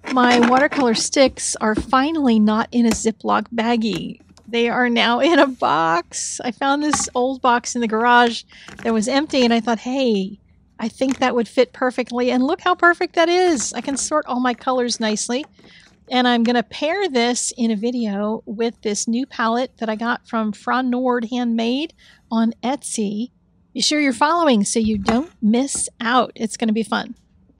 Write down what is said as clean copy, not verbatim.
My watercolor sticks are finally not in a Ziploc baggie. They are now in a box. I found this old box in the garage that was empty, and I thought, hey, I think that would fit perfectly. And look how perfect that is. I can sort all my colors nicely. And I'm going to pair this in a video with this new palette that I got from Fra Nord Handmade on Etsy. Be sure you're following so you don't miss out. It's going to be fun.